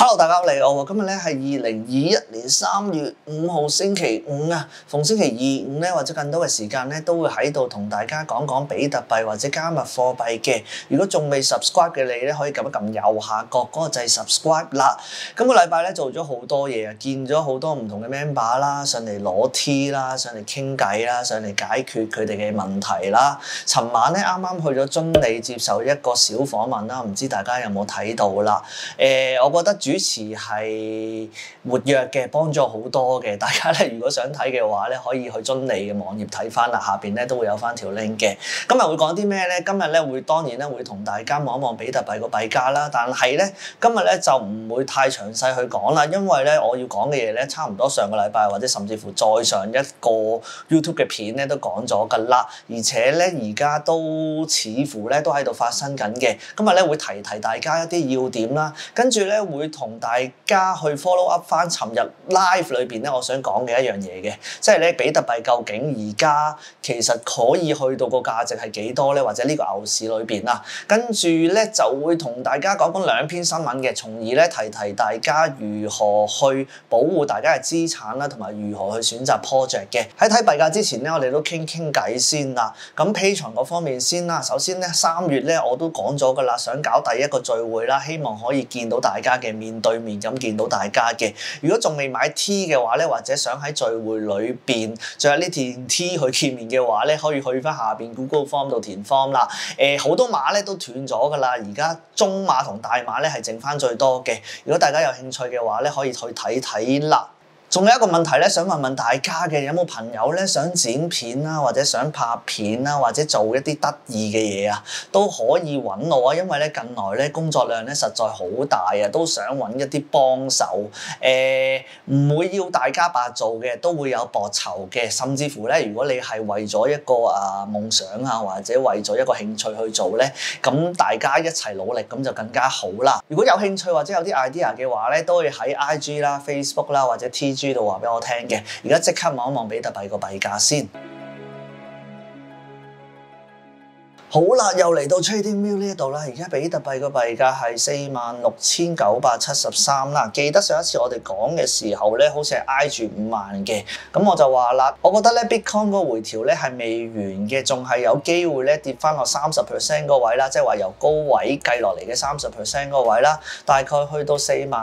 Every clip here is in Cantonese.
Hello， 大家好，你好。今日咧係2021年3月5號星期五啊。逢星期二五咧或者更多嘅時間咧，都會喺度同大家講講比特幣或者加密貨幣嘅。如果仲未 subscribe 嘅你咧，可以撳一撳右下角嗰個掣 subscribe 啦。今個禮拜咧做咗好多嘢啊，見咗好多唔同嘅 member 啦，上嚟攞 T 啦，上嚟傾偈啦，上嚟解決佢哋嘅問題啦。尋晚咧啱啱去咗遵理接受一個小訪問啦，唔知大家有冇睇到啦？我覺得主持係活躍嘅，幫咗好多嘅。大家咧如果想睇嘅話咧，可以去遵理嘅網頁睇翻啦，下邊咧都會有翻條 link 嘅。今日會講啲咩咧？今日咧當然咧會同大家望一望比特幣個幣價啦。但係咧今日咧就唔會太詳細去講啦，因為咧我要講嘅嘢咧差唔多上個禮拜或者甚至乎再上一個 YouTube 嘅片咧都講咗㗎啦，而且咧而家都似乎咧都喺度發生緊嘅。今日咧會提大家一啲要點啦，跟住咧會同大家去 follow up 翻尋日 live 裏邊咧，我想講嘅一樣嘢嘅，即係咧比特幣究竟而家其實可以去到個價值係幾多咧？或者呢個牛市裏邊啊，跟住咧就會同大家講兩篇新聞嘅，從而咧提大家如何去保護大家嘅資產啦，同埋如何去選擇 project 嘅。喺睇幣價之前咧，我哋都傾偈先啦。咁 Patreon 嗰方面先啦，首先咧3月咧我都講咗㗎啦，想搞第一個聚會啦，希望可以見到大家嘅面對面咁見到大家嘅。如果仲未買 T 嘅話咧，或者想喺聚會裏邊着呢件 T 去見面嘅話咧，可以去翻下邊 Google Form 度填 form 啦。好多碼咧都斷咗㗎啦，而家中碼同大碼咧係剩翻最多嘅。如果大家有興趣嘅話咧，可以去睇睇啦。仲有一個問題咧，想問大家嘅，有冇朋友咧想剪片啦，或者想拍片啦，或者做一啲得意嘅嘢啊，都可以揾我啊。因為咧近來咧工作量咧實在好大啊，都想揾一啲幫手。唔會要大家白做嘅，都會有搏酬嘅。甚至乎咧，如果你係為咗一個夢想啊，或者為咗一個興趣去做咧，咁大家一齊努力咁就更加好啦。如果有興趣或者有啲 idea 嘅話咧，都可以喺 IG 啦、Facebook 啦或者 TG 度話俾我聽嘅。而家即刻望一望比特幣個幣價先。好啦，又嚟到 TradingView 呢一度啦。而家比特幣個幣價係46,973啦。記得上一次我哋講嘅時候咧，好似係挨住5萬嘅。咁我就話啦，我覺得咧 Bitcoin 個回調咧係未完嘅，仲係有機會咧跌翻落30% 個位啦，即係話由高位計落嚟嘅30% 個位啦，大概去到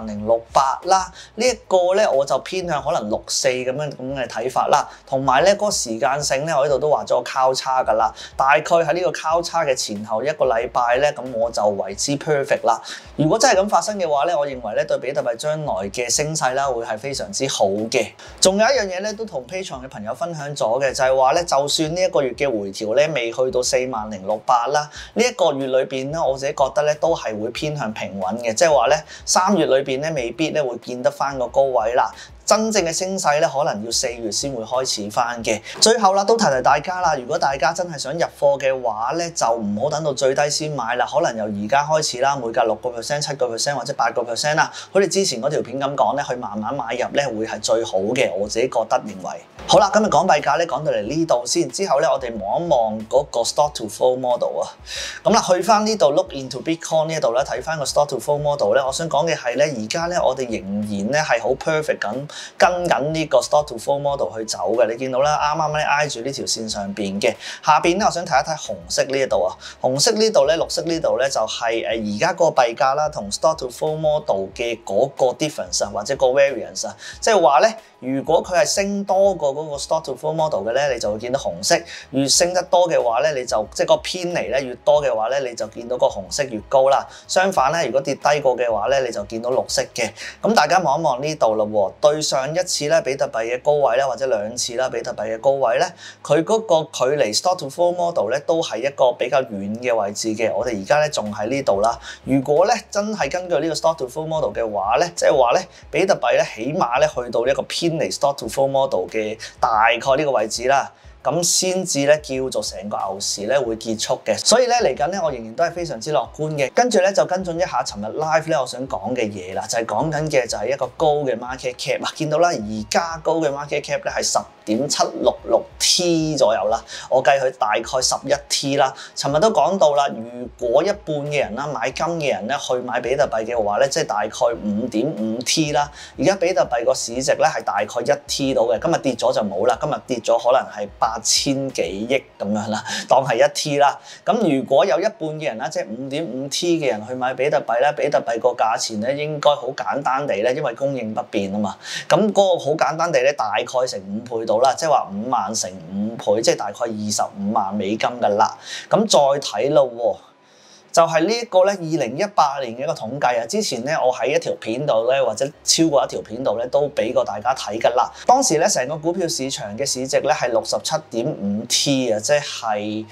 40,068啦。呢一個咧我就偏向可能64咁嘅睇法啦。同埋咧嗰個時間性咧，我呢度都畫咗個交叉㗎啦，大概喺呢個交叉嘅前後一個禮拜咧，咁我就為之 perfect 啦。如果真係咁發生嘅話咧，我認為咧對比特幣將來嘅升勢啦，會係非常之好嘅。仲有一樣嘢咧，都同 Patreon 嘅朋友分享咗嘅，就係話咧，就算呢一個月嘅回調咧，未去到40,068啦，呢一個月裏邊咧，我自己覺得咧都係會偏向平穩嘅，即係話咧3月裏邊咧未必咧會見得翻個高位啦。真正嘅升勢咧，可能要4月先會開始翻嘅。最後啦，都提大家啦，如果大家真係想入貨嘅話咧，就唔好等到最低先買啦。可能由而家開始啦，每隔6%、7%或者8%啦，好似之前嗰條片咁講咧，去慢慢買入咧會係最好嘅。我自己覺得認為。好啦，今日講幣價咧講到嚟呢度先，之後咧我哋望一望嗰個 Stock to Flow Model 啊。咁啦，去翻呢度 Look into Bitcoin 呢度咧，睇翻個 Stock to Flow Model 咧，我想講嘅係咧，而家咧我哋仍然咧係好 perfect 咁跟緊呢個 Stock to Flow Model 去走嘅。你見到啦，啱啱咧挨住呢條線上邊嘅下邊咧，我想睇一睇紅色呢一度啊，紅色呢度咧，綠色呢度咧就係而家個幣價啦，同 Stock to Flow Model 嘅嗰個 difference 啊，或者個 variance 啊，即係話咧，如果佢係升多過嗰個 Stock to Flow Model 嘅咧，你就會見到紅色；越升得多嘅話咧，你就即係個偏離咧越多嘅話咧，你就見到個紅色越高啦。相反咧，如果跌低過嘅話咧，你就見到綠色嘅。咁大家望一望呢度啦喎，對上一次咧比特幣嘅高位咧，或者2次啦比特幣嘅高位咧，佢嗰個距離 Stock to Flow Model 咧都係一個比較遠嘅位置嘅。我哋而家咧仲喺呢度啦。如果咧真係根據呢個 Stock to Flow Model 嘅話咧，即係話咧比特幣咧起碼咧去到一個偏離 Stock to Flow Model 嘅大概呢個位置啦。 咁先至咧叫做成個牛市咧會結束嘅。所以咧嚟緊咧，我仍然都係非常之樂觀嘅。跟住咧就跟進一下尋日 live 咧我想講嘅嘢啦，就係講緊嘅就係一個高嘅 market cap 啊，見到啦而家高嘅 market cap 咧係10.766T 左右啦，我計佢大概11T 啦。尋日都講到啦，如果一半嘅人啦買金嘅人咧去買比特幣嘅話咧，即係大概5.5T 啦。而家比特幣個市值咧係大概1T 到嘅，今日跌咗就冇啦，今日跌咗可能係8000幾億咁樣啦，當係1T啦。咁如果有一半嘅人啦，即係5.5T 嘅人去買比特幣咧，比特幣個價錢咧應該好簡單地咧，因為供應不變啊嘛。咁嗰個好簡單地咧，大概成5倍到啦，即係話5萬乘5倍，即係大概25萬美金㗎啦。咁再睇咯喎。就係呢一個咧，2018年嘅一個統計啊！之前咧，我喺一條片度咧，或者超過一條片度咧，都俾過大家睇㗎啦。當時咧，成個股票市場嘅市值咧係67.5T啊，即係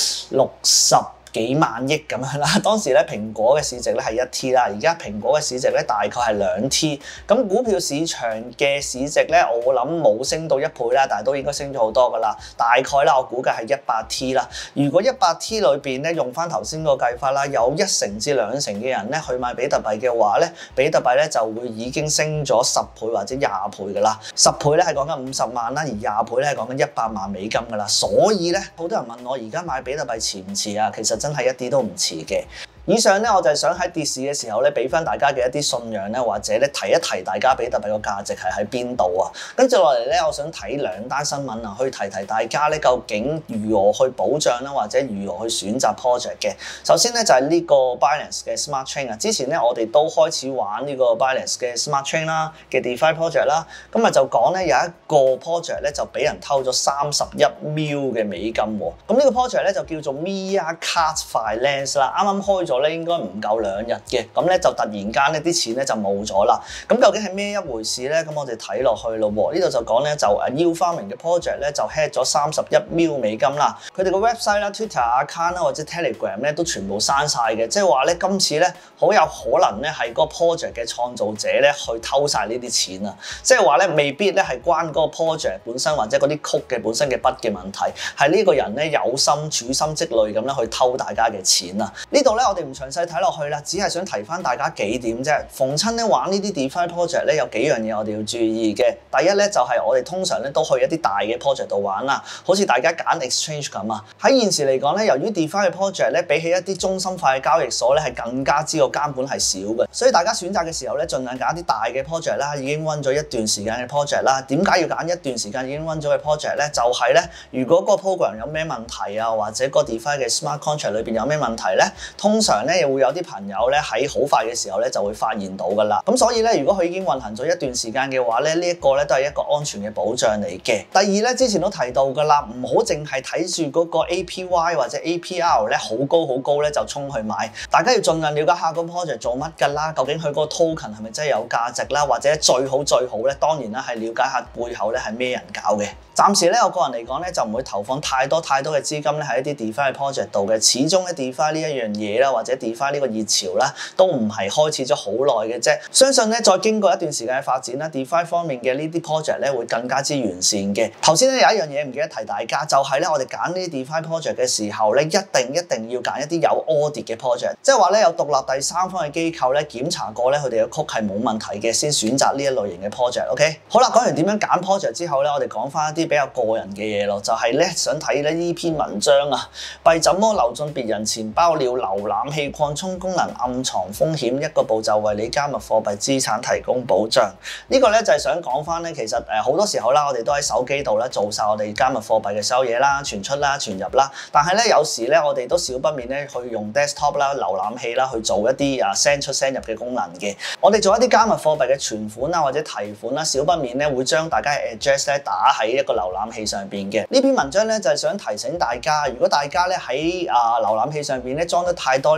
60幾萬億咁樣啦，當時咧蘋果嘅市值咧係1T啦，而家蘋果嘅市值咧大概係2T。咁股票市場嘅市值咧，我諗冇升到1倍啦，但係都應該升咗好多㗎啦。大概啦，我估計係100T啦。如果100T 裏邊咧用翻頭先個計法啦，有1成至2成嘅人咧去買比特幣嘅話咧，比特幣咧就會已經升咗10倍或者20倍㗎啦。10倍咧係講緊50萬啦，而20倍咧係講緊100萬美金㗎啦。所以咧，好多人問我而家買比特幣遲唔遲啊？其實真係一啲都唔遲嘅。以上咧，我就係想喺跌市嘅時候咧，俾翻大家嘅一啲信仰咧，或者咧提一提大家比特幣個價值係喺邊度啊。跟住落嚟咧，我想睇2單新聞啊，去提提大家咧，究竟如何去保障啦，或者如何去選擇 project 嘅。首先咧就係呢個 Binance 嘅 Smart Chain 啊，之前咧我哋都開始玩呢個 Binance 嘅 Smart Chain 啦嘅 DeFi project 啦。今日就講咧有一個 project 咧就俾人偷咗31 mil 嘅美金喎。咁呢個 project 咧就叫做 Meerkat Finance 啦，啱啱開咗咧應該唔夠2日嘅，咁咧就突然間咧啲錢咧就冇咗啦。咁究竟係咩一回事咧？咁我哋睇落去咯喎，呢度就講咧就Yield Farming嘅 project 咧就 head 咗31 mil 美金啦。佢哋個 website 啦、Twitter account 啦或者 Telegram 咧都全部刪晒嘅，即係話咧今次咧好有可能咧係嗰個 project 嘅創造者咧去偷晒呢啲錢啊！即係話咧未必咧係關嗰個 project 本身或者嗰啲曲嘅本身嘅筆嘅問題，係呢個人咧有心處心積慮咁咧去偷大家嘅錢啊！呢度咧我哋唔詳細睇落去啦，只係想提翻大家幾點啫。逢親咧玩呢啲 DeFi project 咧有幾樣嘢我哋要注意嘅。第一咧就係我哋通常咧都去一啲大嘅 project 度玩啦，好似大家揀 exchange 咁啊。喺現時嚟講咧，由於 DeFi 嘅 project 咧比起一啲中心化嘅交易所咧係更加之個監管係少嘅，所以大家選擇嘅時候咧，盡量揀一啲大嘅 project 啦，已經 run 咗一段時間嘅 project 啦。點解要揀一段時間已經 run 咗嘅 project 咧？就係咧，如果個 program 有咩問題啊，或者個 DeFi 嘅 smart contract 裏邊有咩問題咧，通常咧又會有啲朋友咧喺好快嘅時候咧就會發現到㗎啦。咁所以咧，如果佢已經運行咗一段時間嘅話咧，呢一個咧都係一個安全嘅保障嚟嘅。第二咧，之前都提到㗎啦，唔好淨係睇住嗰個 APY 或者 APR 咧好高咧就衝去買。大家要盡量了解下個 project 做乜㗎啦，究竟佢嗰個 token 係咪真係有價值啦，或者最好咧，當然啦係了解下背後咧係咩人搞嘅。暫時咧，我個人嚟講咧就唔會投放太多嘅資金咧喺一啲 DeFi 嘅 project 度嘅。始終咧 DeFi 呢一樣嘢啦，或者 DeFi 呢個熱潮啦，都唔係開始咗好耐嘅啫。相信咧再經過一段時間嘅發展啦，DeFi 方面嘅呢啲 project 咧會更加之完善嘅。頭先咧有一樣嘢唔記得提大家，就係咧我哋揀呢啲 DeFi project 嘅時候咧，一定要揀一啲有 audit 嘅 project， 即係話咧有獨立第三方嘅機構咧檢查過咧佢哋嘅曲係冇問題嘅，先選擇呢一類型嘅 project。OK， 好啦，講完點樣揀 project 之後咧，我哋講翻一啲比較個人嘅嘢咯，就係咧想睇咧呢篇文章啊，幣怎麼流進別人錢包了，瀏覽器擴充功能暗藏風險，一個步驟為你加密貨幣資產提供保障。呢個咧就係想講翻咧，其實好多時候啦，我哋都喺手機度咧做晒我哋加密貨幣嘅所有嘢啦，傳出啦、傳入啦，但係咧有時咧我哋都少不免咧去用 desktop 啦、瀏覽器啦去做一啲send 出 send 入嘅功能嘅。我哋做一啲加密貨幣嘅存款啊或者提款啦，少不免咧會將大家嘅 address 咧打喺一個瀏覽器上邊嘅。呢篇文章咧就係想提醒大家，如果大家咧喺瀏覽器上邊咧裝得太多呢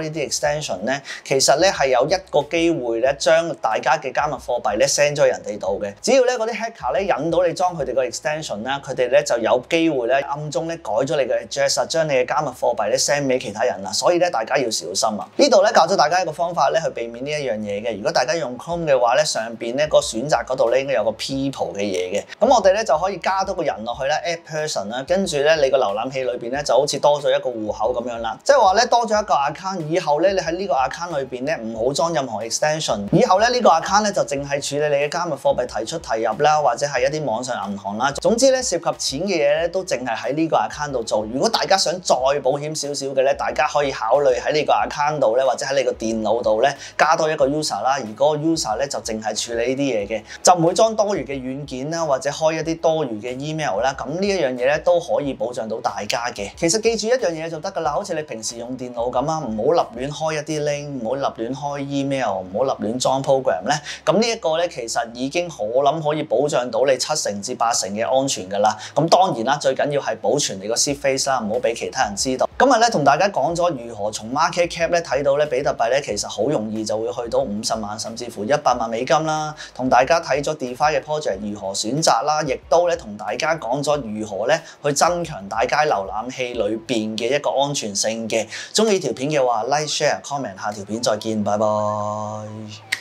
呢啲 extension 咧，其實咧係有一個機會咧將大家嘅加密貨幣咧 send 咗去人哋度嘅。只要咧嗰啲 hacker 咧引到你裝佢哋個 extension 啦，佢哋咧就有機會咧暗中咧改咗你嘅 address， 將你嘅加密貨幣咧 send 俾其他人啦。所以咧大家要小心啊！呢度咧教咗大家一個方法咧去避免呢一樣嘢嘅。如果大家用 Chrome 嘅話咧，上邊咧個選擇嗰度咧應該有個 people 嘅嘢嘅。咁我哋咧就可以加多個人落去啦 ，add person 啦，跟住咧你個瀏覽器裏邊咧就好似多咗一個戶口咁樣啦。即係話咧多咗一個 account， 以後咧你喺呢個 account 裏邊咧唔好裝任何 extension。以後咧呢個 account 咧就淨係處理你嘅加密貨幣提出提入啦，或者係一啲網上銀行啦。總之咧涉及錢嘅嘢咧都淨係喺呢個 account 度做。如果大家想再保險少少嘅咧，大家可以考慮喺呢個 account 度咧，或者喺你個電腦度咧加多一個 user 啦。而嗰個 user 咧就淨係處理呢啲嘢嘅，就唔會裝多餘嘅軟件啦，或者開一啲多餘嘅 email 啦。咁呢一樣嘢咧都可以保障到大家嘅。其實記住一樣嘢就得㗎啦，好似你平時用電腦咁啊，唔好立亂開一啲 link， 唔好立亂開 email， 唔好立亂裝 program 咧。咁呢一個咧其實已經我諗可以保障到你7成至8成嘅安全㗎啦。咁當然啦，最緊要係保存你個 seed phrase 啦，唔好俾其他人知道。今日咧同大家講咗如何從 market cap 咧睇到咧比特幣咧其實好容易就會去到50萬甚至乎100萬美金啦。同大家睇咗 DeFi 嘅 project 如何選擇啦，亦都咧同大家講咗如何咧去增強大家瀏覽器裏邊嘅一個安全性嘅。鍾意條片嘅話 like share comment， 下條片再見，拜拜。